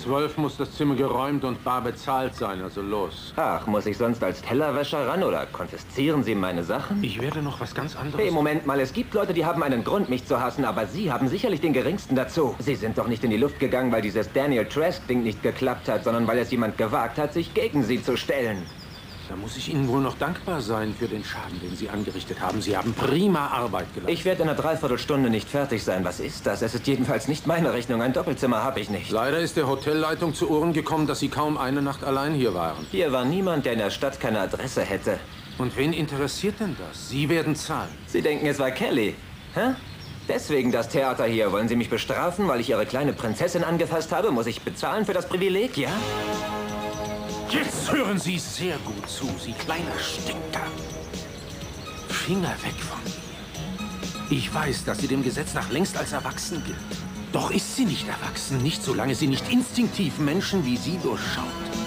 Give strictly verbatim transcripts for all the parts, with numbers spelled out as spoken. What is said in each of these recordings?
zwölf muss das Zimmer geräumt und bar bezahlt sein, also los. Ach, muss ich sonst als Tellerwäscher ran oder konfiszieren Sie meine Sachen? Ich werde noch was ganz anderes... Hey, Moment mal, es gibt Leute, die haben einen Grund, mich zu hassen, aber Sie haben sicherlich den geringsten dazu. Sie sind doch nicht in die Luft gegangen, weil dieses Daniel Trask-Ding nicht geklappt hat, sondern weil es jemand gewagt hat, sich gegen Sie zu stellen. Da muss ich Ihnen wohl noch dankbar sein für den Schaden, den Sie angerichtet haben. Sie haben prima Arbeit geleistet. Ich werde in einer Dreiviertelstunde nicht fertig sein. Was ist das? Es ist jedenfalls nicht meine Rechnung. Ein Doppelzimmer habe ich nicht. Leider ist der Hotelleitung zu Ohren gekommen, dass Sie kaum eine Nacht allein hier waren. Hier war niemand, der in der Stadt keine Adresse hätte. Und wen interessiert denn das? Sie werden zahlen. Sie denken, es war Kelly, hä? Deswegen das Theater hier. Wollen Sie mich bestrafen, weil ich Ihre kleine Prinzessin angefasst habe? Muss ich bezahlen für das Privileg, ja? Jetzt hören Sie sehr gut zu, Sie kleiner Stinker. Finger weg von mir. Ich weiß, dass sie dem Gesetz nach längst als erwachsen gilt. Doch ist sie nicht erwachsen, nicht solange sie nicht instinktiv Menschen wie Sie durchschaut.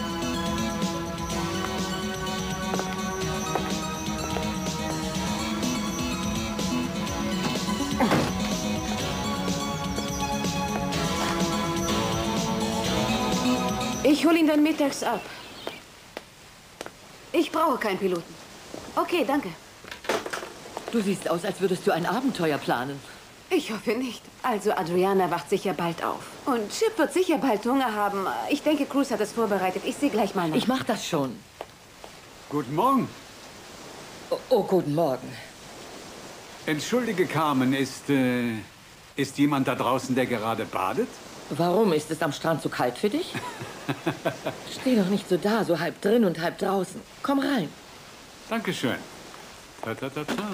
Ich hole ihn dann mittags ab. Ich brauche keinen Piloten. Okay, danke. Du siehst aus, als würdest du ein Abenteuer planen. Ich hoffe nicht. Also, Adriana wacht sicher bald auf. Und Chip wird sicher bald Hunger haben. Ich denke, Cruz hat es vorbereitet. Ich sehe gleich mal nach. Ich mach das schon. Guten Morgen. Oh, oh guten Morgen. Entschuldige, Carmen, ist, äh, ist jemand da draußen, der gerade badet? Warum? Ist es am Strand zu kalt für dich? Steh doch nicht so da, so halb drin und halb draußen. Komm rein. Dankeschön. Ta, ta, ta, ta.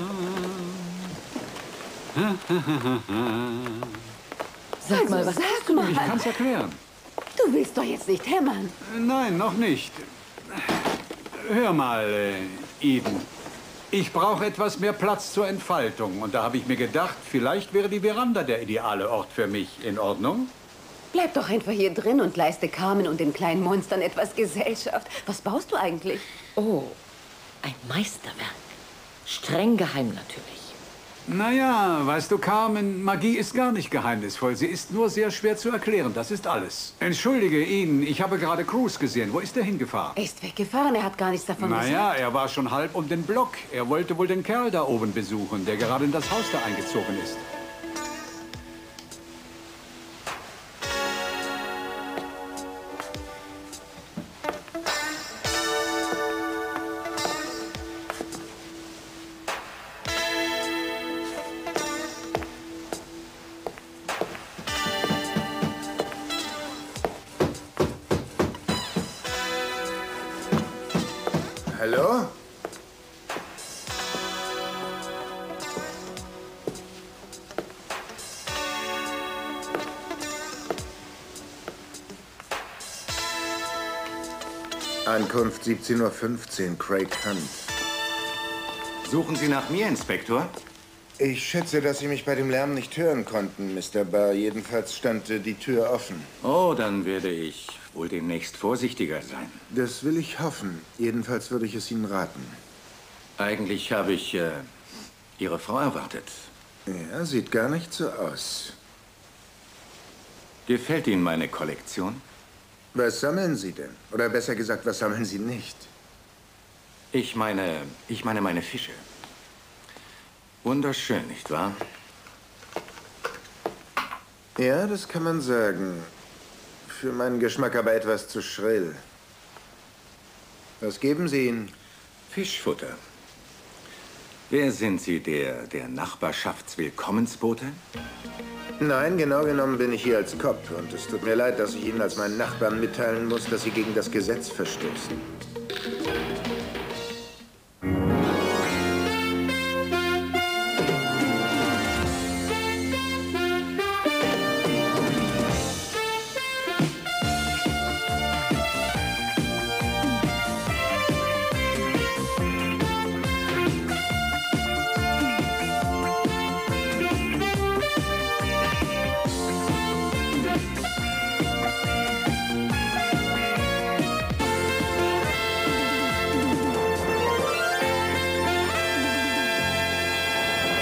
Sag Also, mal, was sag hast du? mal. Ich kann's erklären. Du willst doch jetzt nicht hämmern. Nein, noch nicht. Hör mal, äh, Eden. Ich brauche etwas mehr Platz zur Entfaltung. Und da habe ich mir gedacht, vielleicht wäre die Veranda der ideale Ort für mich. In Ordnung? Bleib doch einfach hier drin und leiste Carmen und den kleinen Monstern etwas Gesellschaft. Was baust du eigentlich? Oh, ein Meisterwerk. Streng geheim natürlich. Naja, weißt du, Carmen, Magie ist gar nicht geheimnisvoll. Sie ist nur sehr schwer zu erklären, das ist alles. Entschuldige ihn, ich habe gerade Cruz gesehen. Wo ist er hingefahren? Er ist weggefahren, er hat gar nichts davon Naja, gesagt. er war schon halb um den Block. Er wollte wohl den Kerl da oben besuchen, der gerade in das Haus da eingezogen ist. Hallo? Ankunft siebzehn Uhr fünfzehn, Craig Hunt. Suchen Sie nach mir, Inspektor? Ich schätze, dass Sie mich bei dem Lärm nicht hören konnten, Mister Barr. Jedenfalls stand äh, die Tür offen. Oh, dann werde ich wohl demnächst vorsichtiger sein. Das will ich hoffen. Jedenfalls würde ich es Ihnen raten. Eigentlich habe ich äh, Ihre Frau erwartet. Ja, sieht gar nicht so aus. Gefällt Ihnen meine Kollektion? Was sammeln Sie denn? Oder besser gesagt, was sammeln Sie nicht? Ich meine, ich meine meine Fische. Wunderschön, nicht wahr? Ja, das kann man sagen. Für meinen Geschmack aber etwas zu schrill. Was geben Sie ihnen? Fischfutter. Wer sind Sie, der, der Nachbarschaftswillkommensbote? Nein, genau genommen bin ich hier als Cop. Und es tut mir leid, dass ich Ihnen als meinen Nachbarn mitteilen muss, dass Sie gegen das Gesetz verstoßen.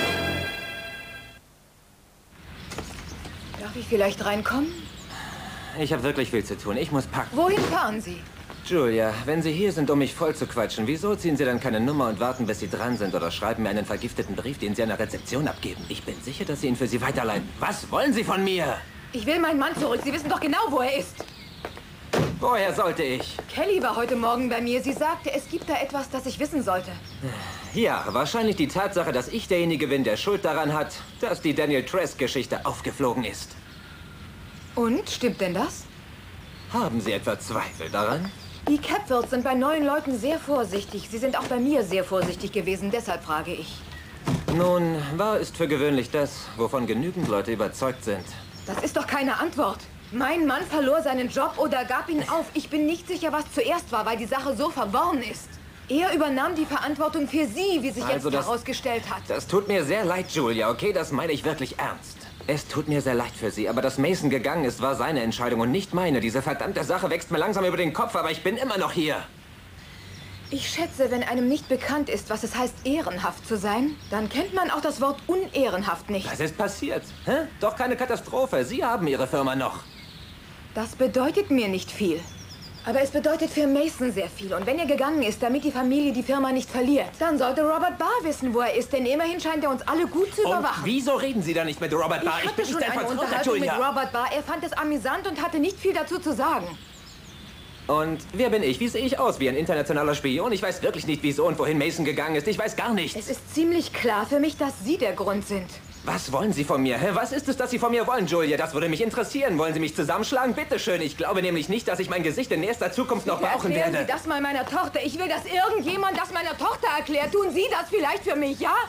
Darf ich vielleicht reinkommen? ich habe wirklich viel zu tun. Ich muss packen. Wohin fahren Sie? Julia, wenn Sie hier sind, um mich voll zu quatschen, wieso ziehen Sie dann keine Nummer und warten, bis Sie dran sind oder schreiben mir einen vergifteten Brief, den Sie an der Rezeption abgeben? Ich bin sicher, dass Sie ihn für Sie weiterleiten. Was wollen Sie von mir? Ich will meinen Mann zurück. Sie wissen doch genau, wo er ist. Woher sollte ich? Kelly war heute Morgen bei mir. Sie sagte, es gibt da etwas, das ich wissen sollte. Ja, wahrscheinlich die Tatsache, dass ich derjenige bin, der Schuld daran hat, dass die Daniel Trask-Geschichte aufgeflogen ist. Und? Stimmt denn das? Haben Sie etwa Zweifel daran? Die Capwells sind bei neuen Leuten sehr vorsichtig. Sie sind auch bei mir sehr vorsichtig gewesen, deshalb frage ich. Nun, wahr ist für gewöhnlich das, wovon genügend Leute überzeugt sind. Das ist doch keine Antwort. Mein Mann verlor seinen Job oder gab ihn auf. Ich bin nicht sicher, was zuerst war, weil die Sache so verworren ist. Er übernahm die Verantwortung für Sie, wie sich Also jetzt das- herausgestellt hat. Das tut mir sehr leid, Julia, okay? Das meine ich wirklich ernst. Es tut mir sehr leid für Sie, aber dass Mason gegangen ist, war seine Entscheidung und nicht meine. Diese verdammte Sache wächst mir langsam über den Kopf, aber ich bin immer noch hier. Ich schätze, wenn einem nicht bekannt ist, was es heißt, ehrenhaft zu sein, dann kennt man auch das Wort unehrenhaft nicht. Was ist passiert? Hä? Doch keine Katastrophe. Sie haben Ihre Firma noch. Das bedeutet mir nicht viel. Aber es bedeutet für Mason sehr viel. Und wenn er gegangen ist, damit die Familie die Firma nicht verliert, dann sollte Robert Barr wissen, wo er ist. Denn immerhin scheint er uns alle gut zu Und überwachen. wieso reden Sie da nicht mit Robert Barr? Ich Ich bin hatte nicht schon dein eine Vertrauter, Unterhaltung mit Julia. Robert Barr. Er fand es amüsant und hatte nicht viel dazu zu sagen. Und wer bin ich? Wie sehe ich aus? Wie ein internationaler Spion? Ich weiß wirklich nicht, wieso und wohin Mason gegangen ist. Ich weiß gar nichts. Es ist ziemlich klar für mich, dass Sie der Grund sind. Was wollen Sie von mir? Hä? Was ist es, das Sie von mir wollen, Julia? Das würde mich interessieren. Wollen Sie mich zusammenschlagen? Bitte schön. Ich glaube nämlich nicht, dass ich mein Gesicht in nächster Zukunft noch brauchen Erklären werde. Sie das mal meiner Tochter. Ich will, dass irgendjemand das meiner Tochter erklärt. Tun Sie das vielleicht für mich, ja?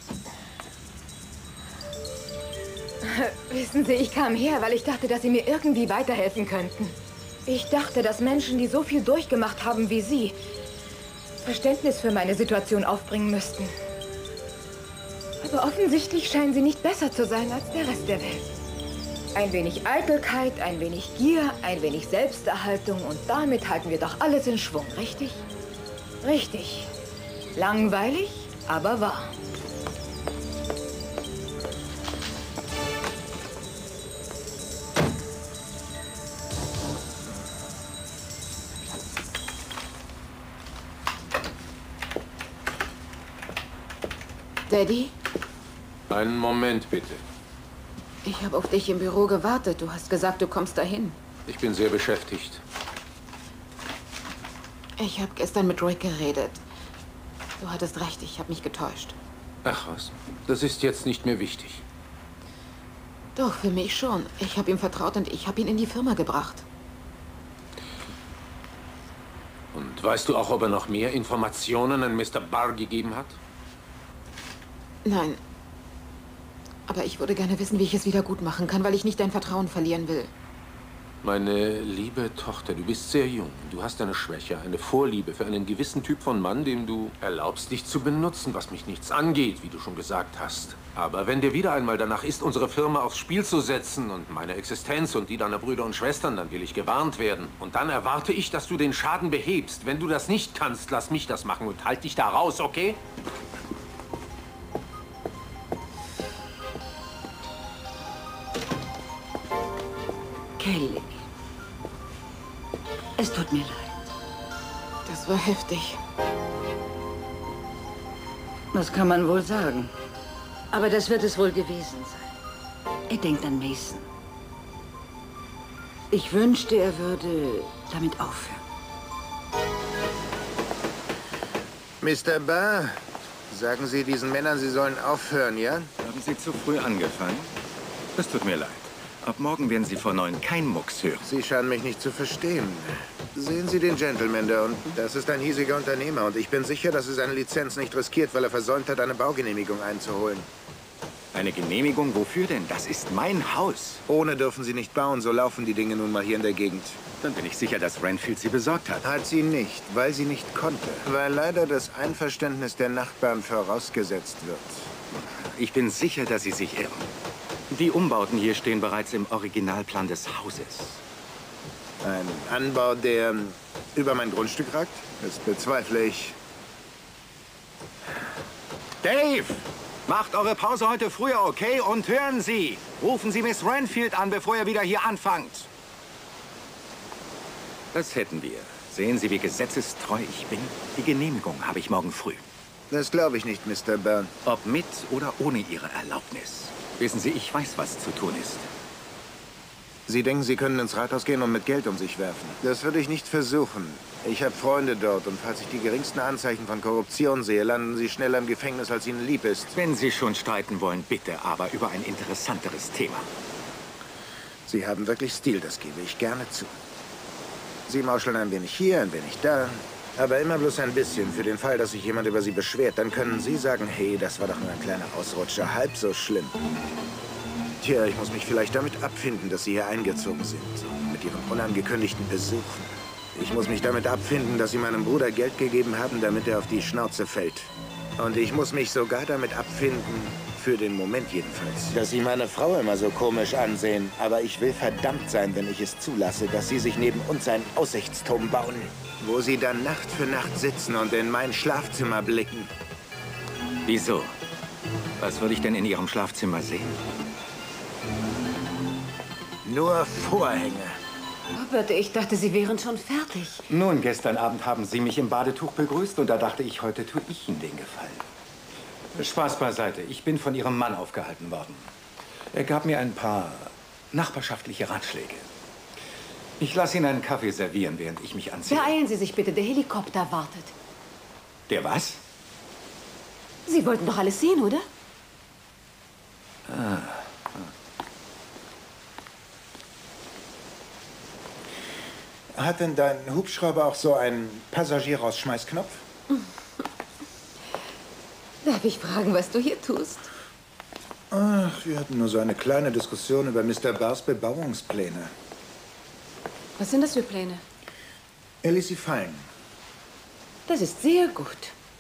Wissen Sie, ich kam her, weil ich dachte, dass Sie mir irgendwie weiterhelfen könnten. Ich dachte, dass Menschen, die so viel durchgemacht haben wie Sie, Verständnis für meine Situation aufbringen müssten. Aber offensichtlich scheinen Sie nicht besser zu sein als der Rest der Welt. Ein wenig Eitelkeit, ein wenig Gier, ein wenig Selbsterhaltung und damit halten wir doch alles in Schwung, richtig? Richtig. Langweilig, aber wahr. Daddy, Einen Moment, bitte. Ich habe auf dich im Büro gewartet. Du hast gesagt, du kommst dahin. Ich bin sehr beschäftigt. Ich habe gestern mit Rick geredet. Du hattest recht, ich habe mich getäuscht. Ach was, das ist jetzt nicht mehr wichtig. Doch, für mich schon. Ich habe ihm vertraut und ich habe ihn in die Firma gebracht. Und weißt du auch, ob er noch mehr Informationen an Mister Barr gegeben hat? Nein. Aber ich würde gerne wissen, wie ich es wieder gut machen kann, weil ich nicht dein Vertrauen verlieren will. Meine liebe Tochter, du bist sehr jung. Du hast eine Schwäche, eine Vorliebe für einen gewissen Typ von Mann, dem du erlaubst, dich zu benutzen, was mich nichts angeht, wie du schon gesagt hast. Aber wenn dir wieder einmal danach ist, unsere Firma aufs Spiel zu setzen und meine Existenz und die deiner Brüder und Schwestern, dann will ich gewarnt werden. Und dann erwarte ich, dass du den Schaden behebst. Wenn du das nicht kannst, lass mich das machen und halt dich da raus, okay? Kelly. Es tut mir leid. Das war heftig. Das kann man wohl sagen. Aber das wird es wohl gewesen sein. Er denkt an Mason. Ich wünschte, er würde damit aufhören. Mister Barr, sagen Sie diesen Männern, sie sollen aufhören, ja? Haben Sie zu früh angefangen? Es tut mir leid. Ab morgen werden Sie vor neun kein Mucks hören. Sie scheinen mich nicht zu verstehen. Sehen Sie den Gentleman da unten? Das ist ein hiesiger Unternehmer und ich bin sicher, dass er seine Lizenz nicht riskiert, weil er versäumt hat, eine Baugenehmigung einzuholen. Eine Genehmigung? Wofür denn? Das ist mein Haus. Ohne dürfen Sie nicht bauen, so laufen die Dinge nun mal hier in der Gegend. Dann bin ich sicher, dass Renfield sie besorgt hat. Hat sie nicht, weil sie nicht konnte. Weil leider das Einverständnis der Nachbarn vorausgesetzt wird. Ich bin sicher, dass Sie sich irren. Die Umbauten hier stehen bereits im Originalplan des Hauses. Ein Anbau, der über mein Grundstück ragt? Das bezweifle ich. Dave! Macht eure Pause heute früher, okay? Und hören Sie! Rufen Sie Miss Renfield an, bevor ihr wieder hier anfangt. Das hätten wir. Sehen Sie, wie gesetzestreu ich bin? Die Genehmigung habe ich morgen früh. Das glaube ich nicht, Mister Byrne. Ob mit oder ohne Ihre Erlaubnis. Wissen Sie, ich weiß, was zu tun ist. Sie denken, Sie können ins Rathaus gehen und mit Geld um sich werfen? Das würde ich nicht versuchen. Ich habe Freunde dort und falls ich die geringsten Anzeichen von Korruption sehe, landen Sie schneller im Gefängnis, als Ihnen lieb ist. Wenn Sie schon streiten wollen, bitte, aber über ein interessanteres Thema. Sie haben wirklich Stil, das gebe ich gerne zu. Sie mauscheln ein wenig hier, ein wenig da. Aber immer bloß ein bisschen, für den Fall, dass sich jemand über Sie beschwert. Dann können Sie sagen, hey, das war doch nur ein kleiner Ausrutscher, halb so schlimm. Tja, ich muss mich vielleicht damit abfinden, dass Sie hier eingezogen sind. Mit Ihren unangekündigten Besuchen. Ich muss mich damit abfinden, dass Sie meinem Bruder Geld gegeben haben, damit er auf die Schnauze fällt. Und ich muss mich sogar damit abfinden, für den Moment jedenfalls, dass Sie meine Frau immer so komisch ansehen. Aber ich will verdammt sein, wenn ich es zulasse, dass Sie sich neben uns einen Aussichtsturm bauen, wo Sie dann Nacht für Nacht sitzen und in mein Schlafzimmer blicken. Wieso? Was würde ich denn in Ihrem Schlafzimmer sehen? Nur Vorhänge. Robert, ich dachte, Sie wären schon fertig. Nun, gestern Abend haben Sie mich im Badetuch begrüßt und da dachte ich, heute tue ich Ihnen den Gefallen. Spaß beiseite. Ich bin von Ihrem Mann aufgehalten worden. Er gab mir ein paar nachbarschaftliche Ratschläge. Ich lasse Ihnen einen Kaffee servieren, während ich mich anziehe. Beeilen Sie sich bitte, der Helikopter wartet. Der was? Sie wollten doch alles sehen, oder? Ah. Hat denn dein Hubschrauber auch so einen Passagierausschmeißknopf? Darf ich fragen, was du hier tust? Ach, wir hatten nur so eine kleine Diskussion über Mister Barrs Bebauungspläne. Was sind das für Pläne? Er ließ sie fallen. Das ist sehr gut.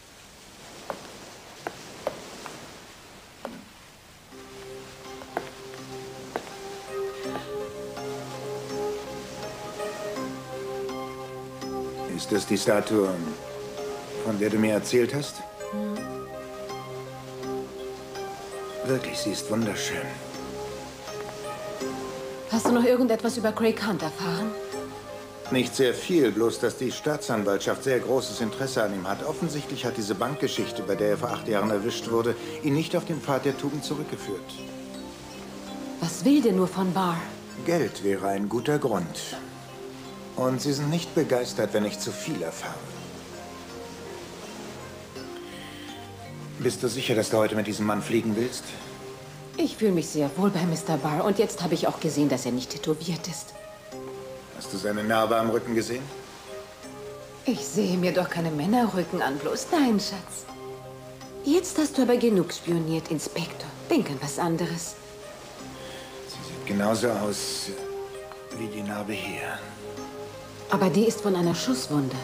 Ist das die Statue, von der du mir erzählt hast? Hm. Wirklich, sie ist wunderschön. Hast du noch irgendetwas über Craig Hunt erfahren? Nicht sehr viel, bloß dass die Staatsanwaltschaft sehr großes Interesse an ihm hat. Offensichtlich hat diese Bankgeschichte, bei der er vor acht Jahren erwischt wurde, ihn nicht auf den Pfad der Tugend zurückgeführt. Was will der nur von Barr? Geld wäre ein guter Grund. Und sie sind nicht begeistert, wenn ich zu viel erfahre. Bist du sicher, dass du heute mit diesem Mann fliegen willst? Ich fühle mich sehr wohl bei Mister Barr. Und jetzt habe ich auch gesehen, dass er nicht tätowiert ist. Hast du seine Narbe am Rücken gesehen? Ich sehe mir doch keine Männerrücken an, bloß dein Schatz. Jetzt hast du aber genug spioniert, Inspektor. Denk an was anderes. Sie sieht genauso aus wie die Narbe hier. Aber die ist von einer Schusswunde.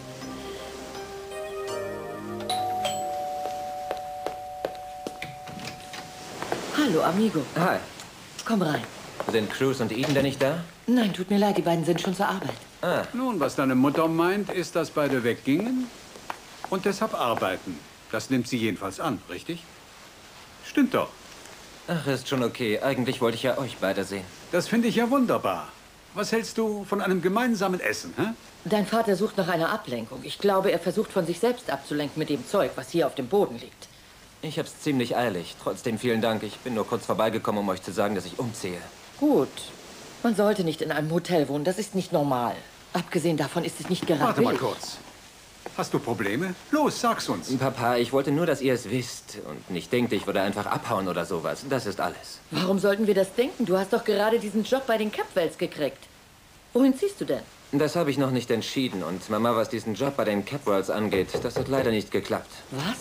Hallo, Amigo. Hi. Komm rein. Sind Cruz und Eden denn nicht da? Nein, tut mir leid, die beiden sind schon zur Arbeit. Ah. Nun, was deine Mutter meint, ist, dass beide weggingen und deshalb arbeiten. Das nimmt sie jedenfalls an, richtig? Stimmt doch. Ach, ist schon okay. Eigentlich wollte ich ja euch beide sehen. Das finde ich ja wunderbar. Was hältst du von einem gemeinsamen Essen, hä? Dein Vater sucht nach einer Ablenkung. Ich glaube, er versucht von sich selbst abzulenken mit dem Zeug, was hier auf dem Boden liegt. Ich hab's ziemlich eilig. Trotzdem vielen Dank. Ich bin nur kurz vorbeigekommen, um euch zu sagen, dass ich umziehe. Gut. Man sollte nicht in einem Hotel wohnen. Das ist nicht normal. Abgesehen davon ist es nicht gerade Warte mal billig. kurz. Hast du Probleme? Los, sag's uns. Papa, ich wollte nur, dass ihr es wisst und nicht denkt, ich würde einfach abhauen oder sowas. Das ist alles. Warum sollten wir das denken? Du hast doch gerade diesen Job bei den Capwells gekriegt. Wohin ziehst du denn? Das habe ich noch nicht entschieden. Und Mama, was diesen Job bei den Capwells angeht, das hat leider nicht geklappt. Was?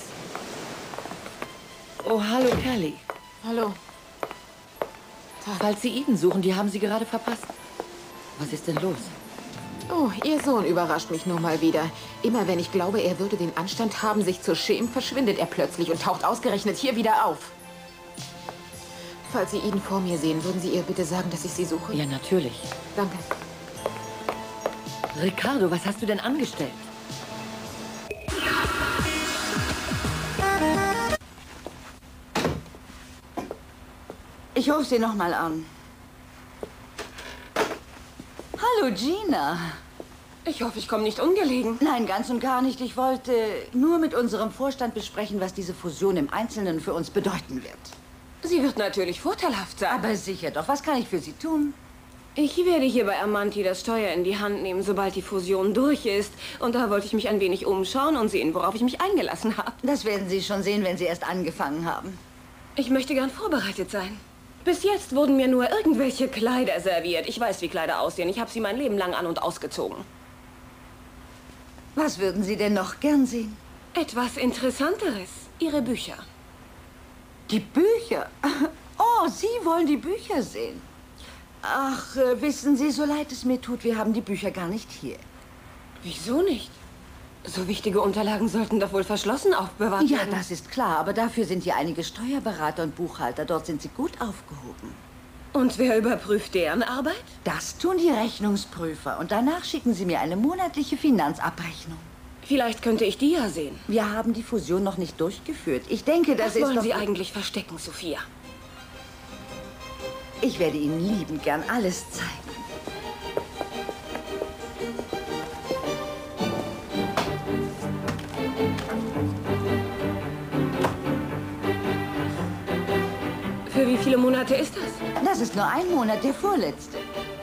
Oh, hallo, Kelly. Hallo. Falls Sie Eden suchen, die haben Sie gerade verpasst. Was ist denn los? Oh, Ihr Sohn überrascht mich nur mal wieder. Immer wenn ich glaube, er würde den Anstand haben, sich zu schämen, verschwindet er plötzlich und taucht ausgerechnet hier wieder auf. Falls Sie Eden vor mir sehen, würden Sie ihr bitte sagen, dass ich sie suche? Ja, natürlich. Danke. Ricardo, was hast du denn angestellt? Ich rufe sie noch mal an. Hallo, Gina. Ich hoffe, ich komme nicht ungelegen. Nein, ganz und gar nicht. Ich wollte nur mit unserem Vorstand besprechen, was diese Fusion im Einzelnen für uns bedeuten wird. Sie wird natürlich vorteilhaft sein. Aber sicher doch. Was kann ich für Sie tun? Ich werde hier bei Amanti das Steuer in die Hand nehmen, sobald die Fusion durch ist. Und da wollte ich mich ein wenig umschauen und sehen, worauf ich mich eingelassen habe. Das werden Sie schon sehen, wenn Sie erst angefangen haben. Ich möchte gern vorbereitet sein. Bis jetzt wurden mir nur irgendwelche Kleider serviert. Ich weiß, wie Kleider aussehen. Ich habe sie mein Leben lang an- und ausgezogen. Was würden Sie denn noch gern sehen? Etwas Interessanteres. Ihre Bücher. Die Bücher? Oh, Sie wollen die Bücher sehen. Ach, äh, wissen Sie, so leid es mir tut, wir haben die Bücher gar nicht hier. Wieso nicht? So wichtige Unterlagen sollten doch wohl verschlossen aufbewahrt Ja, werden. das ist klar, aber dafür sind hier einige Steuerberater und Buchhalter. Dort sind sie gut aufgehoben. Und wer überprüft deren Arbeit? Das tun die Rechnungsprüfer. Und danach schicken sie mir eine monatliche Finanzabrechnung. Vielleicht könnte ich die ja sehen. Wir haben die Fusion noch nicht durchgeführt. Ich denke, das Was ist wollen doch... Sie eigentlich verstecken, Sophia? Ich werde Ihnen liebend gern alles zeigen. Für wie viele Monate ist das? Das ist nur ein Monat, der vorletzte.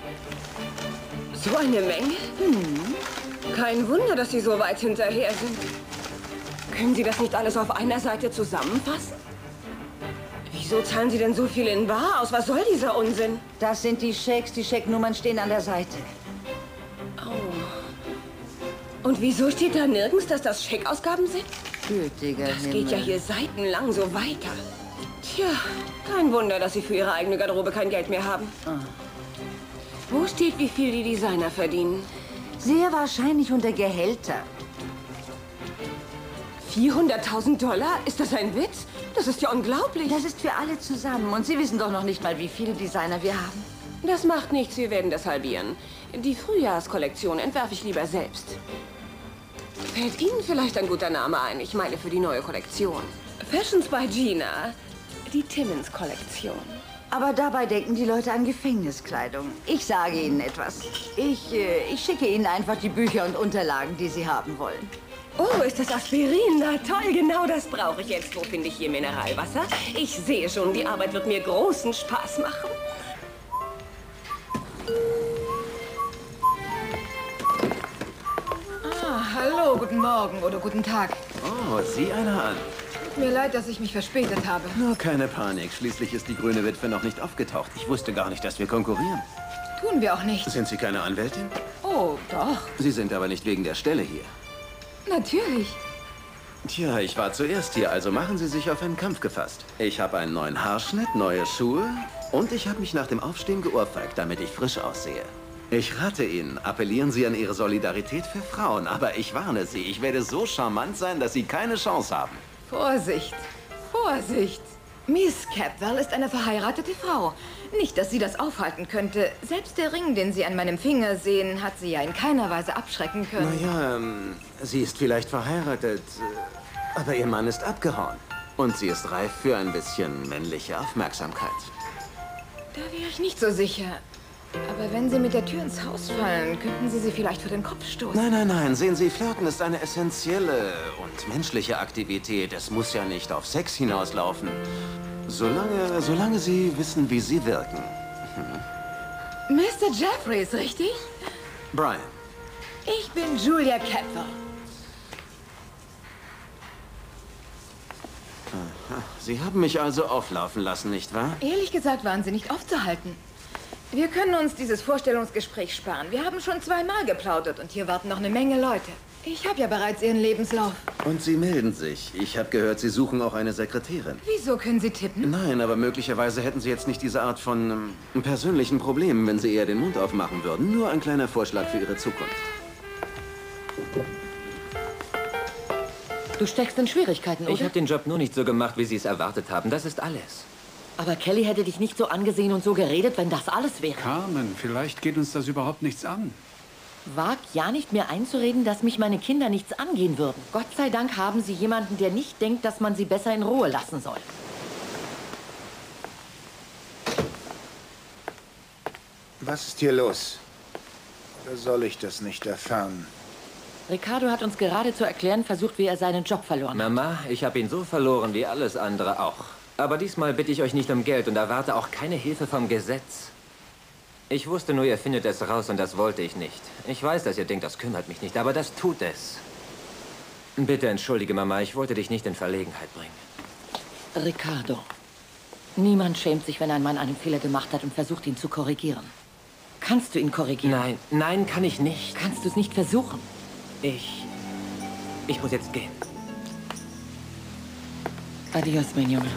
So eine Menge? Hm. Kein Wunder, dass Sie so weit hinterher sind. Können Sie das nicht alles auf einer Seite zusammenfassen? Wieso zahlen Sie denn so viel in bar aus? Was soll dieser Unsinn? Das sind die Schecks. Die Schecknummern stehen an der Seite. Oh. Und wieso steht da nirgends, dass das Scheckausgaben sind? Gütiger Das Himmel. geht ja hier seitenlang so weiter. Tja, kein Wunder, dass Sie für Ihre eigene Garderobe kein Geld mehr haben. Ah. Wo steht, wie viel die Designer verdienen? Sehr wahrscheinlich unter Gehälter. vierhunderttausend Dollar? Ist das ein Witz? Das ist ja unglaublich. Das ist für alle zusammen. Und Sie wissen doch noch nicht mal, wie viele Designer wir haben. Das macht nichts, wir werden das halbieren. Die Frühjahrskollektion entwerfe ich lieber selbst. Fällt Ihnen vielleicht ein guter Name ein? Ich meine für die neue Kollektion. Fashions by Gina. Die Timmins-Kollektion. Aber dabei denken die Leute an Gefängniskleidung. Ich sage Ihnen etwas. Ich, äh, ich schicke Ihnen einfach die Bücher und Unterlagen, die Sie haben wollen. Oh, ist das Aspirin? Na toll, genau das brauche ich jetzt. Wo finde ich hier Mineralwasser? Ich sehe schon, die Arbeit wird mir großen Spaß machen. Ah, hallo, guten Morgen oder guten Tag. Oh, sieh einer an. Tut mir leid, dass ich mich verspätet habe. Nur keine Panik. Schließlich ist die grüne Witwe noch nicht aufgetaucht. Ich wusste gar nicht, dass wir konkurrieren. Tun wir auch nicht. Sind Sie keine Anwältin? Oh, doch. Sie sind aber nicht wegen der Stelle hier. Natürlich. Tja, ich war zuerst hier, also machen Sie sich auf einen Kampf gefasst. Ich habe einen neuen Haarschnitt, neue Schuhe und ich habe mich nach dem Aufstehen geohrfeigt, damit ich frisch aussehe. Ich rate Ihnen, appellieren Sie an Ihre Solidarität für Frauen, aber ich warne Sie, ich werde so charmant sein, dass Sie keine Chance haben. Vorsicht, Vorsicht. Miss Capwell ist eine verheiratete Frau. Nicht, dass sie das aufhalten könnte. Selbst der Ring, den Sie an meinem Finger sehen, hat sie ja in keiner Weise abschrecken können. Naja, ähm, sie ist vielleicht verheiratet, äh, aber ihr Mann ist abgehauen. Und sie ist reif für ein bisschen männliche Aufmerksamkeit. Da wäre ich nicht so sicher. Aber wenn Sie mit der Tür ins Haus fallen, könnten Sie sie vielleicht vor den Kopf stoßen. Nein, nein, nein. Sehen Sie, Flirten ist eine essentielle und menschliche Aktivität. Es muss ja nicht auf Sex hinauslaufen. Solange, solange Sie wissen, wie Sie wirken. Hm. Mister Jeffries, richtig? Brian. Ich bin Julia Capwell. Aha. Sie haben mich also auflaufen lassen, nicht wahr? Ehrlich gesagt waren Sie nicht aufzuhalten. Wir können uns dieses Vorstellungsgespräch sparen. Wir haben schon zweimal geplaudert und hier warten noch eine Menge Leute. Ich habe ja bereits Ihren Lebenslauf. Und Sie melden sich. Ich habe gehört, Sie suchen auch eine Sekretärin. Wieso können Sie tippen? Nein, aber möglicherweise hätten Sie jetzt nicht diese Art von ähm, persönlichen Problemen, wenn Sie eher den Mund aufmachen würden. Nur ein kleiner Vorschlag für Ihre Zukunft. Du steckst in Schwierigkeiten, oder? Ich habe den Job nur nicht so gemacht, wie Sie es erwartet haben. Das ist alles. Aber Kelly hätte dich nicht so angesehen und so geredet, wenn das alles wäre. Carmen, vielleicht geht uns das überhaupt nichts an. Wag ja nicht mir einzureden, dass mich meine Kinder nichts angehen würden. Gott sei Dank haben sie jemanden, der nicht denkt, dass man sie besser in Ruhe lassen soll. Was ist hier los? Oder soll ich das nicht erfahren? Ricardo hat uns gerade zu erklären versucht, wie er seinen Job verloren hat. Mama, ich habe ihn so verloren wie alles andere auch. Aber diesmal bitte ich euch nicht um Geld und erwarte auch keine Hilfe vom Gesetz. Ich wusste nur, ihr findet es raus und das wollte ich nicht. Ich weiß, dass ihr denkt, das kümmert mich nicht, aber das tut es. Bitte entschuldige, Mama, ich wollte dich nicht in Verlegenheit bringen. Ricardo, niemand schämt sich, wenn ein Mann einen Fehler gemacht hat und versucht, ihn zu korrigieren. Kannst du ihn korrigieren? Nein, nein, kann ich nicht. Kannst du es nicht versuchen? Ich... Ich muss jetzt gehen. Adios, mein Junge.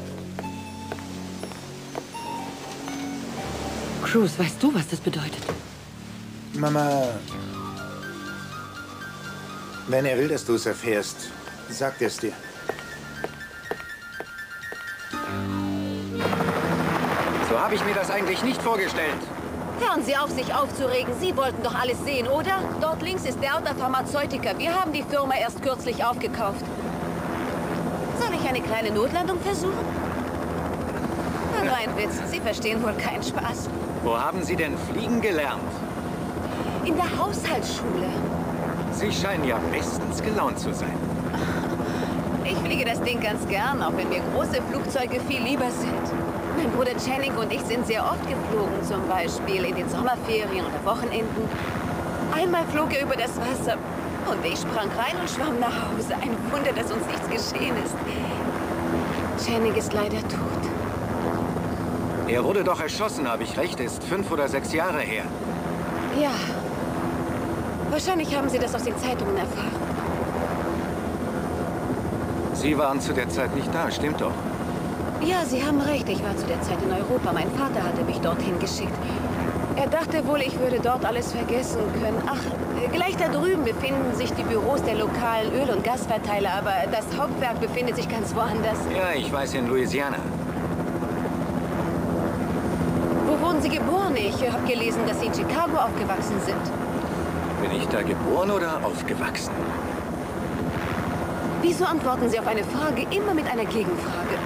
Cruz, weißt du, was das bedeutet? Mama, wenn er will, dass du es erfährst, sagt er es dir. So habe ich mir das eigentlich nicht vorgestellt. Hören Sie auf, sich aufzuregen. Sie wollten doch alles sehen, oder? Dort links ist der Ort der Pharmazeutiker. Wir haben die Firma erst kürzlich aufgekauft. Soll ich eine kleine Notlandung versuchen? Nur ein Witz. Sie verstehen wohl keinen Spaß. Wo haben Sie denn fliegen gelernt? In der Haushaltsschule. Sie scheinen ja bestens gelaunt zu sein. Ich fliege das Ding ganz gern, auch wenn mir große Flugzeuge viel lieber sind. Mein Bruder Channing und ich sind sehr oft geflogen, zum Beispiel in den Sommerferien oder Wochenenden. Einmal flog er über das Wasser und ich sprang rein und schwamm nach Hause. Ein Wunder, dass uns nichts geschehen ist. Channing ist leider tot. Er wurde doch erschossen, habe ich recht? Ist fünf oder sechs Jahre her. Ja. Wahrscheinlich haben Sie das aus den Zeitungen erfahren. Sie waren zu der Zeit nicht da, stimmt doch. Ja, Sie haben recht. Ich war zu der Zeit in Europa. Mein Vater hatte mich dorthin geschickt. Er dachte wohl, ich würde dort alles vergessen können. Ach, gleich da drüben befinden sich die Büros der lokalen Öl- und Gasverteiler, aber das Hauptwerk befindet sich ganz woanders. Ja, ich weiß, in Louisiana. Wo wurden Sie geboren? Ich habe gelesen, dass Sie in Chicago aufgewachsen sind. Bin ich da geboren oder aufgewachsen? Wieso antworten Sie auf eine Frage immer mit einer Gegenfrage?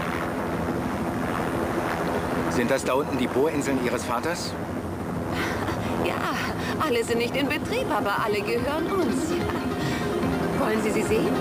Sind das da unten die Bohrinseln Ihres Vaters? Ja, alle sind nicht in Betrieb, aber alle gehören uns. Ja. Wollen Sie sie sehen?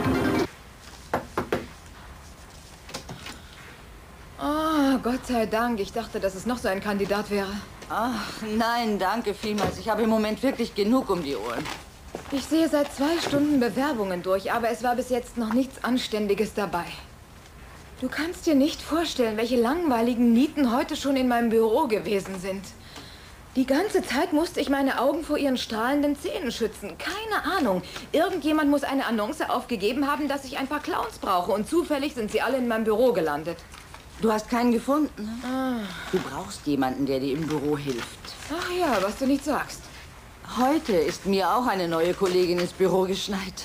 Oh, Gott sei Dank. Ich dachte, dass es noch so ein Kandidat wäre. Ach, nein, danke vielmals. Ich habe im Moment wirklich genug um die Ohren. Ich sehe seit zwei Stunden Bewerbungen durch, aber es war bis jetzt noch nichts Anständiges dabei. Du kannst dir nicht vorstellen, welche langweiligen Nieten heute schon in meinem Büro gewesen sind. Die ganze Zeit musste ich meine Augen vor ihren strahlenden Zähnen schützen. Keine Ahnung. Irgendjemand muss eine Annonce aufgegeben haben, dass ich ein paar Clowns brauche. Und zufällig sind sie alle in meinem Büro gelandet. Du hast keinen gefunden, ne? Ah. Du brauchst jemanden, der dir im Büro hilft. Ach ja, was du nicht sagst. Heute ist mir auch eine neue Kollegin ins Büro geschneit.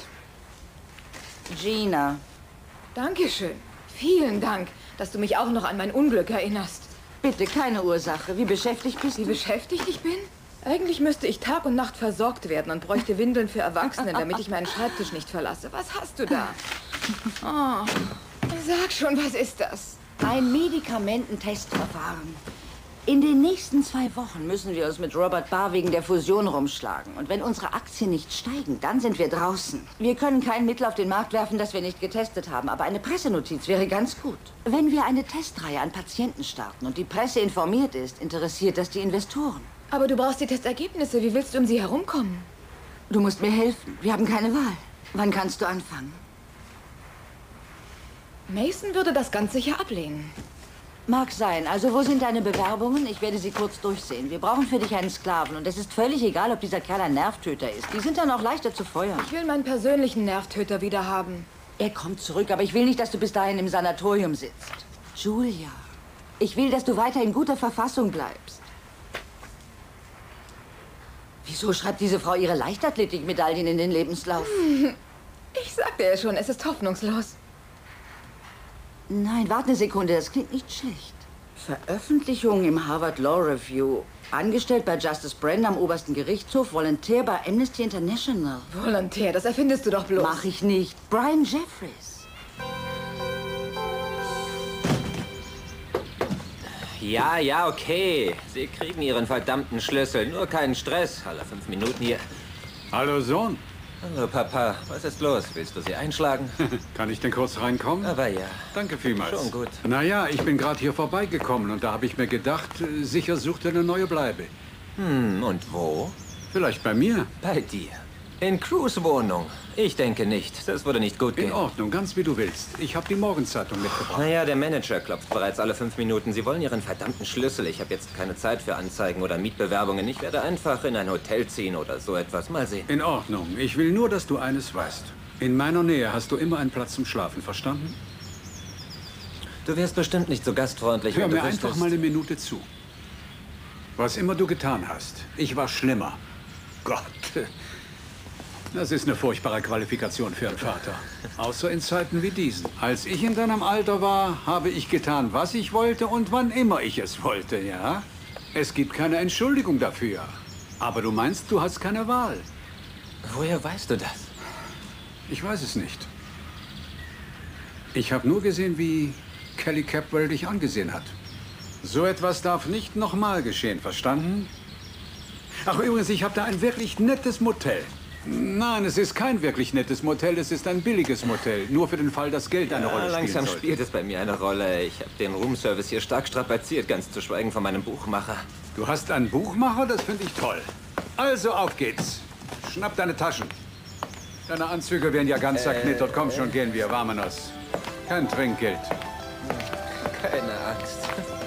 Gina. Dankeschön. Vielen Dank, dass du mich auch noch an mein Unglück erinnerst. Bitte, keine Ursache. Wie beschäftigt bist du? Wie beschäftigt ich bin? Eigentlich müsste ich Tag und Nacht versorgt werden und bräuchte Windeln für Erwachsene, damit ich meinen Schreibtisch nicht verlasse. Was hast du da? Oh, sag schon, was ist das? Ein Medikamententestverfahren. In den nächsten zwei Wochen müssen wir uns mit Robert Barr wegen der Fusion rumschlagen. Und wenn unsere Aktien nicht steigen, dann sind wir draußen. Wir können kein Mittel auf den Markt werfen, das wir nicht getestet haben. Aber eine Pressenotiz wäre ganz gut. Wenn wir eine Testreihe an Patienten starten und die Presse informiert ist, interessiert das die Investoren. Aber du brauchst die Testergebnisse. Wie willst du um sie herumkommen? Du musst mir helfen. Wir haben keine Wahl. Wann kannst du anfangen? Mason würde das ganz sicher ablehnen. Mag sein. Also wo sind deine Bewerbungen? Ich werde sie kurz durchsehen. Wir brauchen für dich einen Sklaven. Und es ist völlig egal, ob dieser Kerl ein Nervtöter ist. Die sind dann auch leichter zu feuern. Ich will meinen persönlichen Nervtöter wieder haben. Er kommt zurück, aber ich will nicht, dass du bis dahin im Sanatorium sitzt. Julia, ich will, dass du weiter in guter Verfassung bleibst. Wieso schreibt diese Frau ihre Leichtathletikmedaillen in den Lebenslauf? Ich sagte ja schon, es ist hoffnungslos. Nein, warte eine Sekunde, das klingt nicht schlecht. Veröffentlichung im Harvard Law Review. Angestellt bei Justice Brennan am obersten Gerichtshof. Volontär bei Amnesty International. Volontär, das erfindest du doch bloß. Mach ich nicht. Brian Jeffries. Ja, ja, okay. Sie kriegen Ihren verdammten Schlüssel. Nur keinen Stress. Alle fünf Minuten hier. Hallo, Sohn. Hallo, Papa. Was ist los? Willst du sie einschlagen? Kann ich denn kurz reinkommen? Aber ja. Danke vielmals. Schon gut. Naja, ich bin gerade hier vorbeigekommen und da habe ich mir gedacht, sicher sucht er eine neue Bleibe. Hm, und wo? Vielleicht bei mir. Bei dir. In Crews Wohnung. Ich denke nicht. Das würde nicht gut gehen. In Ordnung, ganz wie du willst. Ich habe die Morgenzeitung mitgebracht. Naja, der Manager klopft bereits alle fünf Minuten. Sie wollen Ihren verdammten Schlüssel. Ich habe jetzt keine Zeit für Anzeigen oder Mietbewerbungen. Ich werde einfach in ein Hotel ziehen oder so etwas. Mal sehen. In Ordnung. Ich will nur, dass du eines weißt. In meiner Nähe hast du immer einen Platz zum Schlafen, verstanden? Du wärst bestimmt nicht so gastfreundlich, Hör wenn du mir einfach wüsstest. mal eine Minute zu. Was immer du getan hast, ich war schlimmer. Gott, das ist eine furchtbare Qualifikation für einen Vater. Außer in Zeiten wie diesen. Als ich in deinem Alter war, habe ich getan, was ich wollte und wann immer ich es wollte, ja? Es gibt keine Entschuldigung dafür. Aber du meinst, du hast keine Wahl. Woher weißt du das? Ich weiß es nicht. Ich habe nur gesehen, wie Kelly Capwell dich angesehen hat. So etwas darf nicht nochmal geschehen, verstanden? Ach, übrigens, ich habe da ein wirklich nettes Motel. Nein, es ist kein wirklich nettes Motel, es ist ein billiges Motel. Nur für den Fall, dass Geld eine Ja, Rolle spielt. langsam spielt es bei mir eine Rolle. Ich habe den Roomservice hier stark strapaziert, ganz zu schweigen von meinem Buchmacher. Du hast einen Buchmacher? Das finde ich toll. Also, auf geht's. Schnapp deine Taschen. Deine Anzüge werden ja ganz zerknittert. Komm schon, gehen wir. Vamonos. Kein Trinkgeld. Keine Angst.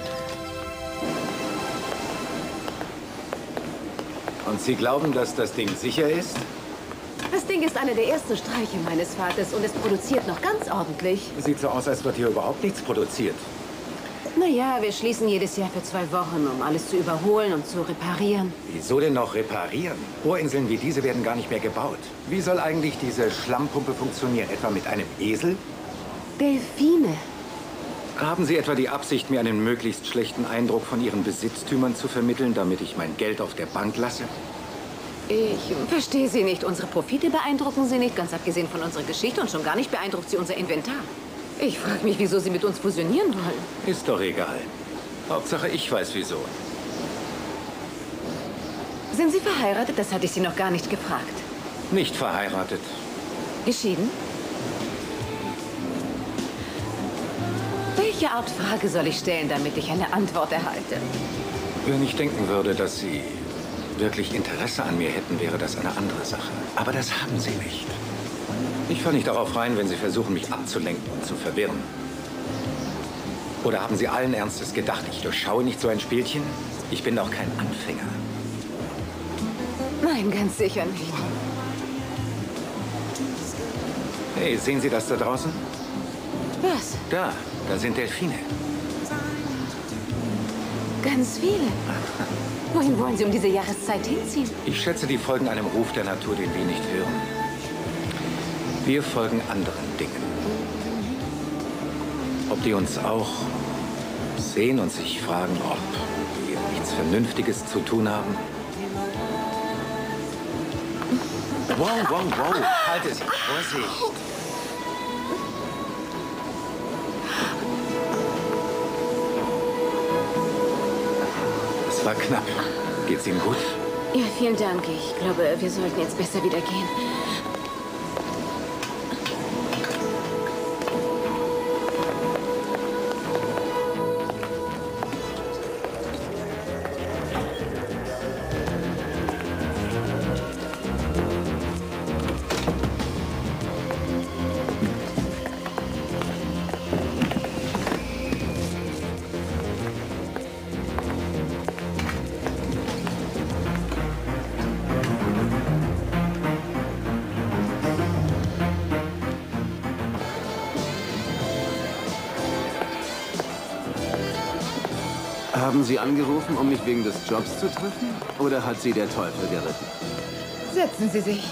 Und Sie glauben, dass das Ding sicher ist? Das Ding ist einer der ersten Streiche meines Vaters und es produziert noch ganz ordentlich. Sieht so aus, als wird hier überhaupt nichts produziert. Naja, wir schließen jedes Jahr für zwei Wochen, um alles zu überholen und zu reparieren. Wieso denn noch reparieren? Bohrinseln wie diese werden gar nicht mehr gebaut. Wie soll eigentlich diese Schlammpumpe funktionieren? Etwa mit einem Esel? Delfine. Haben Sie etwa die Absicht, mir einen möglichst schlechten Eindruck von Ihren Besitztümern zu vermitteln, damit ich mein Geld auf der Bank lasse? Ich verstehe Sie nicht. Unsere Profite beeindrucken Sie nicht, ganz abgesehen von unserer Geschichte. Und schon gar nicht beeindruckt Sie unser Inventar. Ich frage mich, wieso Sie mit uns fusionieren wollen. Ist doch egal. Hauptsache, ich weiß wieso. Sind Sie verheiratet? Das hatte ich Sie noch gar nicht gefragt. Nicht verheiratet. Geschieden? Welche Art Frage soll ich stellen, damit ich eine Antwort erhalte? Wenn ich denken würde, dass Sie wirklich Interesse an mir hätten, wäre das eine andere Sache. Aber das haben Sie nicht. Ich falle nicht darauf rein, wenn Sie versuchen, mich abzulenken und zu verwirren. Oder haben Sie allen Ernstes gedacht, ich durchschaue nicht so ein Spielchen? Ich bin doch kein Anfänger. Nein, ganz sicher nicht. Hey, sehen Sie das da draußen? Was? Da, da sind Delfine. Ganz viele. Wohin wollen Sie um diese Jahreszeit hinziehen? Ich schätze, die folgen einem Ruf der Natur, den wir nicht hören. Wir folgen anderen Dingen. Ob die uns auch sehen und sich fragen, ob wir nichts Vernünftiges zu tun haben? Wow, wow, wow. Halte Sie. Vorsicht. Das war knapp. Geht's Ihnen gut? Ja, vielen Dank. Ich glaube, wir sollten jetzt besser wieder gehen. Haben Sie angerufen, um mich wegen des Jobs zu treffen? Oder hat Sie der Teufel geritten? Setzen Sie sich.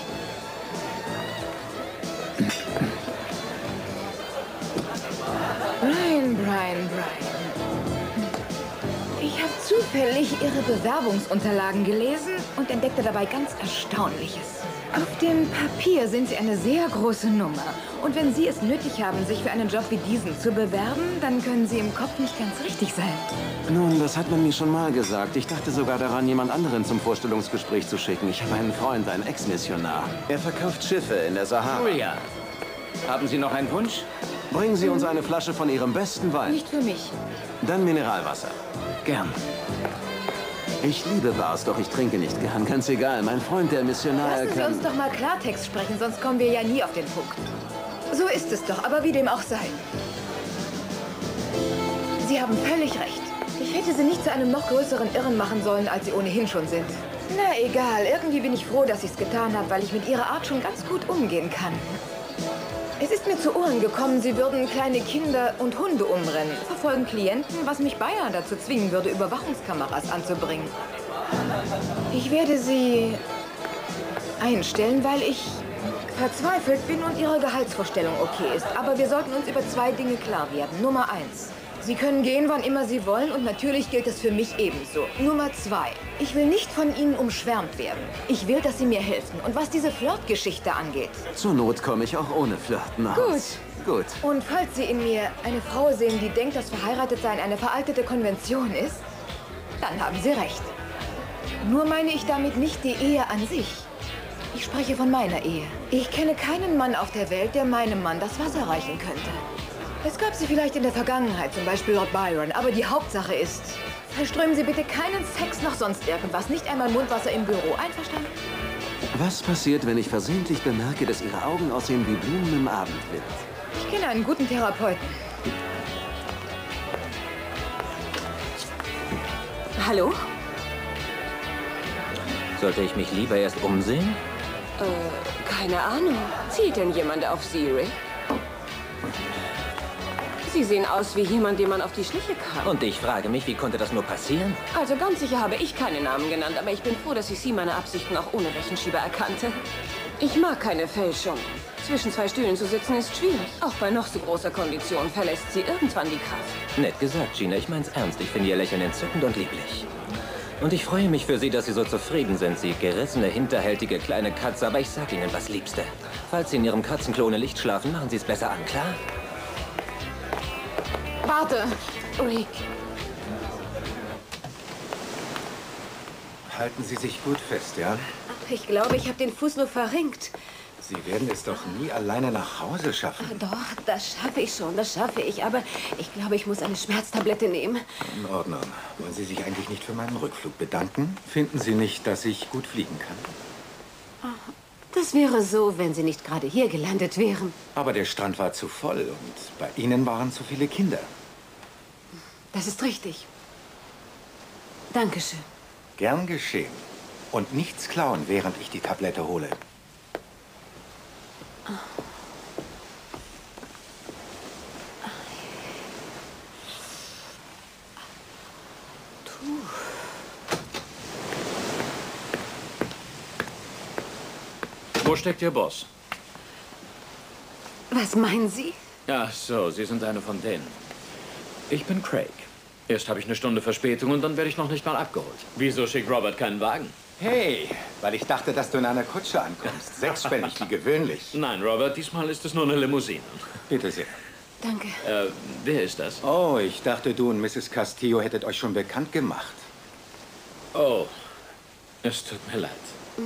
Brian, Brian, Brian. Ich habe zufällig Ihre Bewerbungsunterlagen gelesen und entdeckte dabei ganz Erstaunliches. Auf dem Papier sind Sie eine sehr große Nummer. Und wenn Sie es nötig haben, sich für einen Job wie diesen zu bewerben, dann können Sie im Kopf nicht ganz richtig sein. Nun, das hat man mir schon mal gesagt. Ich dachte sogar daran, jemand anderen zum Vorstellungsgespräch zu schicken. Ich habe einen Freund, einen Ex-Missionar. Er verkauft Schiffe in der Sahara. Oh ja. Haben Sie noch einen Wunsch? Bringen Sie uns eine Flasche von Ihrem besten Wein. Nicht für mich. Dann Mineralwasser. Gern. Ich liebe Bars, doch ich trinke nicht gern. Ganz egal. Mein Freund, der Missionar, Lassen Sie kann... uns doch mal Klartext sprechen, sonst kommen wir ja nie auf den Punkt. So ist es doch, aber wie dem auch sei. Sie haben völlig recht. Ich hätte Sie nicht zu einem noch größeren Irren machen sollen, als Sie ohnehin schon sind. Na egal, irgendwie bin ich froh, dass ich es getan habe, weil ich mit Ihrer Art schon ganz gut umgehen kann. Es ist mir zu Ohren gekommen, Sie würden kleine Kinder und Hunde umrennen, verfolgen Klienten, was mich beinahe dazu zwingen würde, Überwachungskameras anzubringen. Ich werde Sie einstellen, weil ich verzweifelt bin und Ihre Gehaltsvorstellung okay ist. Aber wir sollten uns über zwei Dinge klar werden. Nummer eins. Sie können gehen, wann immer Sie wollen und natürlich gilt es für mich ebenso. Nummer zwei. Ich will nicht von Ihnen umschwärmt werden. Ich will, dass Sie mir helfen. Und was diese Flirtgeschichte angeht. Zur Not komme ich auch ohne Flirten aus. Gut. Gut. Und falls Sie in mir eine Frau sehen, die denkt, dass Verheiratetsein eine veraltete Konvention ist, dann haben Sie recht. Nur meine ich damit nicht die Ehe an sich. Ich spreche von meiner Ehe. Ich kenne keinen Mann auf der Welt, der meinem Mann das Wasser reichen könnte. Es gab sie vielleicht in der Vergangenheit, zum Beispiel Lord Byron, aber die Hauptsache ist, verströmen Sie bitte keinen Sex noch sonst irgendwas, nicht einmal Mundwasser im Büro. Einverstanden? Was passiert, wenn ich versehentlich bemerke, dass Ihre Augen aussehen wie Blumen im Abendwind? Ich kenne einen guten Therapeuten. Hallo? Sollte ich mich lieber erst umsehen? Äh, keine Ahnung. Zielt denn jemand auf Sie, Rick? Sie sehen aus wie jemand, dem man auf die Schliche kam. Und ich frage mich, wie konnte das nur passieren? Also ganz sicher habe ich keine Namen genannt, aber ich bin froh, dass ich Sie meine Absichten auch ohne Rechenschieber erkannte. Ich mag keine Fälschung. Zwischen zwei Stühlen zu sitzen ist schwierig. Auch bei noch so großer Kondition verlässt sie irgendwann die Kraft. Nett gesagt, Gina. Ich mein's ernst. Ich finde Ihr Lächeln entzückend und lieblich. Und ich freue mich für Sie, dass Sie so zufrieden sind. Sie gerissene, hinterhältige kleine Katze. Aber ich sag Ihnen was, Liebste. Falls Sie in Ihrem Katzenklo ohne Licht schlafen, machen Sie es besser an, klar? Warte, Rick. Halten Sie sich gut fest, ja? Ich glaube, ich habe den Fuß nur verrenkt. Sie werden es doch nie alleine nach Hause schaffen. Doch, das schaffe ich schon, das schaffe ich. Aber ich glaube, ich muss eine Schmerztablette nehmen. In Ordnung. Wollen Sie sich eigentlich nicht für meinen Rückflug bedanken? Finden Sie nicht, dass ich gut fliegen kann? Das wäre so, wenn Sie nicht gerade hier gelandet wären. Aber der Strand war zu voll und bei Ihnen waren zu viele Kinder. Das ist richtig. Dankeschön. Gern geschehen. Und nichts klauen, während ich die Tablette hole. Wo steckt Ihr Boss? Was meinen Sie? Ach so, Sie sind eine von denen. Ich bin Craig. Erst habe ich eine Stunde Verspätung und dann werde ich noch nicht mal abgeholt. Wieso schickt Robert keinen Wagen? Hey, weil ich dachte, dass du in einer Kutsche ankommst. Sechsspännig, wie gewöhnlich. Nein, Robert, diesmal ist es nur eine Limousine. Bitte sehr. Danke. Äh, wer ist das? Oh, ich dachte, du und Misses Castillo hättet euch schon bekannt gemacht. Oh, es tut mir leid.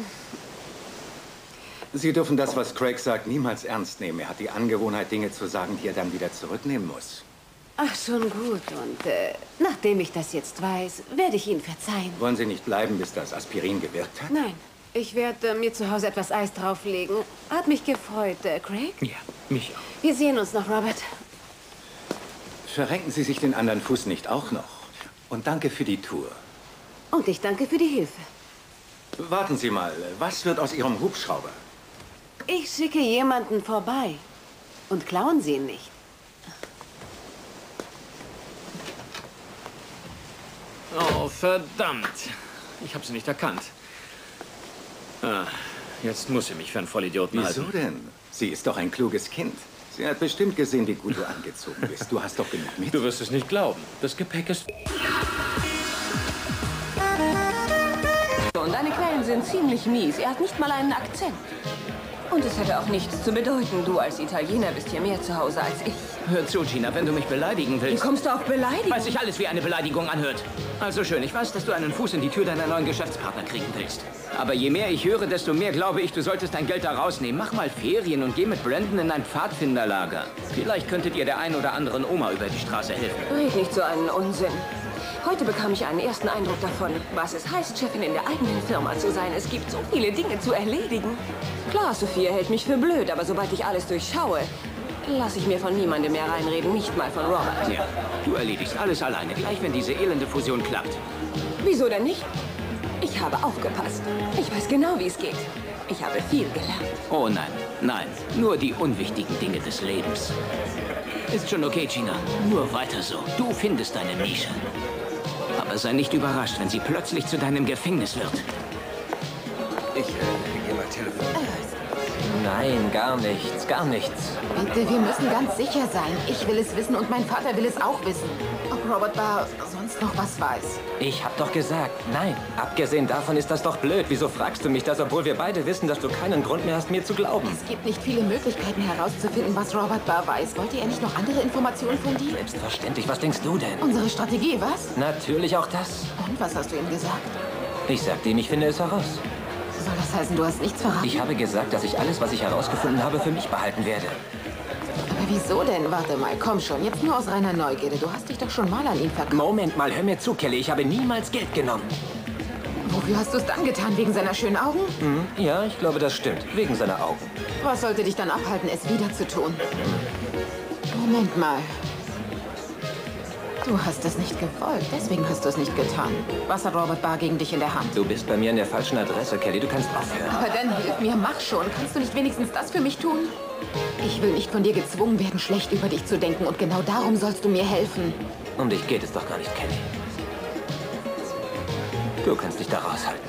Sie dürfen das, was Craig sagt, niemals ernst nehmen. Er hat die Angewohnheit, Dinge zu sagen, die er dann wieder zurücknehmen muss. Ach, schon gut. Und äh, nachdem ich das jetzt weiß, werde ich Ihnen verzeihen. Wollen Sie nicht bleiben, bis das Aspirin gewirkt hat? Nein, ich werde äh, mir zu Hause etwas Eis drauflegen. Hat mich gefreut, äh, Craig. Ja, mich auch. Wir sehen uns noch, Robert. Verrenken Sie sich den anderen Fuß nicht auch noch. Und danke für die Tour. Und ich danke für die Hilfe. Warten Sie mal, was wird aus Ihrem Hubschrauber? Ich schicke jemanden vorbei. Und klauen Sie ihn nicht. Oh, verdammt. Ich habe sie nicht erkannt. Ah, jetzt muss sie mich für einen Vollidioten Wieso halten. denn? Sie ist doch ein kluges Kind. Sie hat bestimmt gesehen, wie gut du angezogen bist. Du hast doch genug mit. Du wirst es nicht glauben. Das Gepäck ist... Und deine Quellen sind sind ziemlich mies. Er hat nicht mal einen Akzent. Und es hätte auch nichts zu bedeuten. Du als Italiener bist hier mehr zu Hause als ich. Hör zu, Gina, wenn du mich beleidigen willst. Wie kommst du auf Beleidigung? Weil sich alles wie eine Beleidigung anhört. Also schön, ich weiß, dass du einen Fuß in die Tür deiner neuen Geschäftspartner kriegen willst. Aber je mehr ich höre, desto mehr glaube ich, du solltest dein Geld da rausnehmen. Mach mal Ferien und geh mit Brandon in ein Pfadfinderlager. Vielleicht könntet ihr der ein oder anderen Oma über die Straße helfen. Red nicht so einen Unsinn. Heute bekam ich einen ersten Eindruck davon, was es heißt, Chefin in der eigenen Firma zu sein. Es gibt so viele Dinge zu erledigen. Klar, Sophia hält mich für blöd, aber sobald ich alles durchschaue, lasse ich mir von niemandem mehr reinreden, nicht mal von Robert. Ja, du erledigst alles alleine, gleich wenn diese elende Fusion klappt. Wieso denn nicht? Ich habe aufgepasst. Ich weiß genau, wie es geht. Ich habe viel gelernt. Oh nein, nein, nur die unwichtigen Dinge des Lebens. Ist schon okay, Gina. Nur weiter so. Du findest deine Nische. Aber sei nicht überrascht, wenn sie plötzlich zu deinem Gefängnis wird. Ich äh, gehe mal telefonieren. Nein, gar nichts, gar nichts. Bitte, wir müssen ganz sicher sein. Ich will es wissen und mein Vater will es auch wissen. Ob Robert Barr sonst noch was weiß. Ich hab doch gesagt, nein. Abgesehen davon ist das doch blöd. Wieso fragst du mich das, obwohl wir beide wissen, dass du keinen Grund mehr hast, mir zu glauben? Es gibt nicht viele Möglichkeiten herauszufinden, was Robert Barr weiß. Wollte er nicht noch andere Informationen von dir? Selbstverständlich. Was denkst du denn? Unsere Strategie, was? Natürlich auch das. Und was hast du ihm gesagt? Ich sagte ihm, ich finde es heraus. Soll das heißen, du hast nichts verraten? Ich habe gesagt, dass ich alles, was ich herausgefunden habe, für mich behalten werde. Aber wieso denn? Warte mal, komm schon. Jetzt nur aus reiner Neugierde. Du hast dich doch schon mal an ihn verkauft. Moment mal, hör mir zu, Kelly. Ich habe niemals Geld genommen. Wofür hast du es dann getan? Wegen seiner schönen Augen? Hm, ja, ich glaube, das stimmt. Wegen seiner Augen. Was sollte dich dann abhalten, es wieder zu tun? Moment mal. Du hast es nicht gewollt, deswegen hast du es nicht getan. Was hat Robert Barr gegen dich in der Hand? Du bist bei mir an der falschen Adresse, Kelly. Du kannst aufhören. Aber dann hilf mir, mach schon. Kannst du nicht wenigstens das für mich tun? Ich will nicht von dir gezwungen werden, schlecht über dich zu denken. Und genau darum sollst du mir helfen. Um dich geht es doch gar nicht, Kelly. Du kannst dich da raushalten.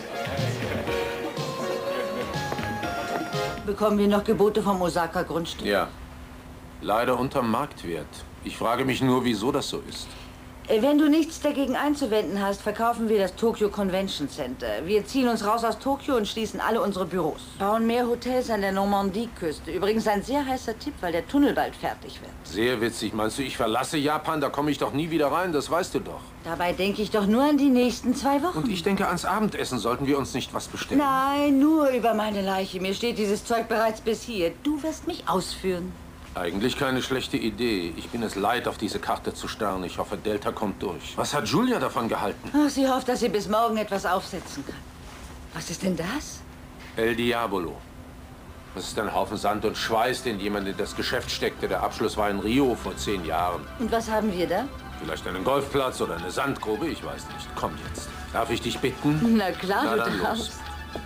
Bekommen wir noch Gebote vom Osaka-Grundstück? Ja. Leider unterm Marktwert. Ich frage mich nur, wieso das so ist. Wenn du nichts dagegen einzuwenden hast, verkaufen wir das Tokyo Convention Center. Wir ziehen uns raus aus Tokio und schließen alle unsere Büros. Bauen mehr Hotels an der Normandie-Küste. Übrigens ein sehr heißer Tipp, weil der Tunnel bald fertig wird. Sehr witzig. Meinst du, ich verlasse Japan? Da komme ich doch nie wieder rein, das weißt du doch. Dabei denke ich doch nur an die nächsten zwei Wochen. Und ich denke ans Abendessen. Sollten wir uns nicht was bestellen? Nein, nur über meine Leiche. Mir steht dieses Zeug bereits bis hier. Du wirst mich ausführen. Eigentlich keine schlechte Idee. Ich bin es leid, auf diese Karte zu starren. Ich hoffe, Delta kommt durch. Was hat Julia davon gehalten? Ach, sie hofft, dass sie bis morgen etwas aufsetzen kann. Was ist denn das? El Diabolo. Das ist ein Haufen Sand und Schweiß, den jemand in das Geschäft steckte. Der Abschluss war in Rio vor zehn Jahren. Und was haben wir da? Vielleicht einen Golfplatz oder eine Sandgrube, ich weiß nicht. Komm jetzt. Darf ich dich bitten? Na klar, Na, du dann darfst. los.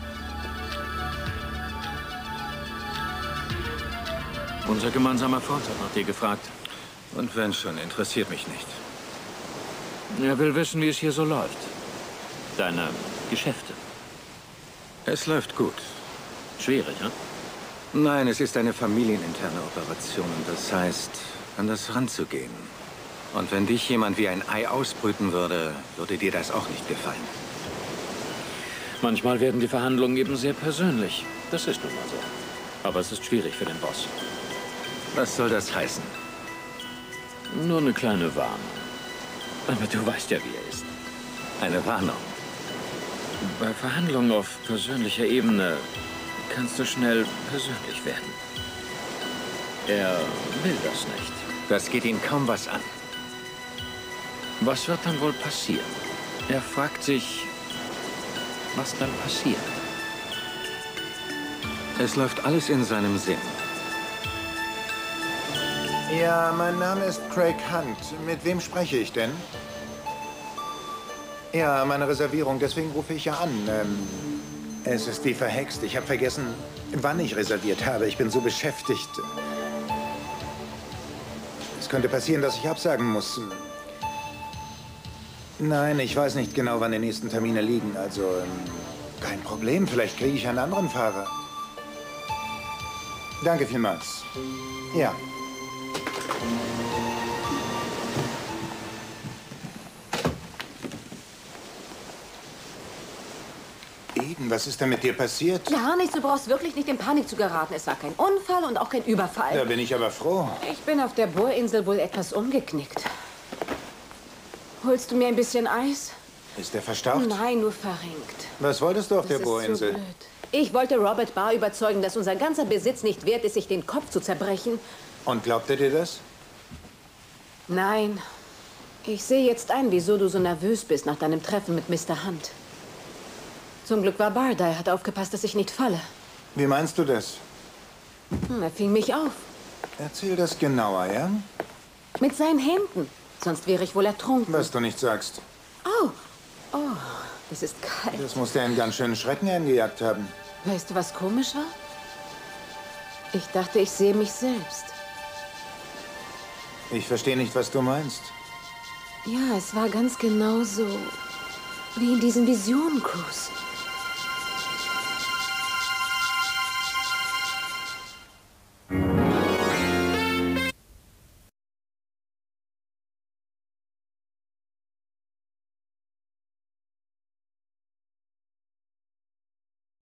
Unser gemeinsamer Freund hat nach dir gefragt. Und wenn schon, interessiert mich nicht. Er will wissen, wie es hier so läuft. Deine Geschäfte. Es läuft gut. Schwierig, ja? Nein, es ist eine familieninterne Operation. Und das heißt, an das ranzugehen. Und wenn dich jemand wie ein Ei ausbrüten würde, würde dir das auch nicht gefallen. Manchmal werden die Verhandlungen eben sehr persönlich. Das ist nun mal so. Aber es ist schwierig für den Boss. Was soll das heißen? Nur eine kleine Warnung. Aber du weißt ja, wie er ist. Eine Warnung? Bei Verhandlungen auf persönlicher Ebene kannst du schnell persönlich werden. Er will das nicht. Das geht ihn kaum was an. Was wird dann wohl passieren? Er fragt sich, was dann passiert. Es läuft alles in seinem Sinn. Ja, mein Name ist Craig Hunt. Mit wem spreche ich denn? Ja, meine Reservierung, deswegen rufe ich ja an. Ähm, es ist wie verhext. Ich habe vergessen, wann ich reserviert habe. Ich bin so beschäftigt. Es könnte passieren, dass ich absagen muss. Nein, ich weiß nicht genau, wann die nächsten Termine liegen. Also, ähm, kein Problem. Vielleicht kriege ich einen anderen Fahrer. Danke vielmals. Ja. Eden, Was ist denn mit dir passiert? Gar nichts, du brauchst wirklich nicht in Panik zu geraten. Es war kein Unfall und auch kein Überfall. Da bin ich aber froh. Ich bin auf der Bohrinsel wohl etwas umgeknickt. Holst du mir ein bisschen Eis? Ist er verstaucht? Nein, nur verrenkt. Was wolltest du auf der Das ist so Bohrinsel? blöd. Ich wollte Robert Barr überzeugen, dass unser ganzer Besitz nicht wert ist, sich den Kopf zu zerbrechen. Und glaubt er dir das? Nein. Ich sehe jetzt ein, wieso du so nervös bist nach deinem Treffen mit Mister Hunt. Zum Glück war Barr da. Er hat aufgepasst, dass ich nicht falle. Wie meinst du das? Hm, er fing mich auf. Erzähl das genauer, ja? Mit seinen Händen. Sonst wäre ich wohl ertrunken. Was du nicht sagst. Oh. Oh, das ist kalt. Das muss dir einen ganz schönen Schrecken eingejagt haben. Weißt du, was komisch war? Ich dachte, ich sehe mich selbst. Ich verstehe nicht, was du meinst. Ja, es war ganz genau so wie in diesem Visionen-Cruise.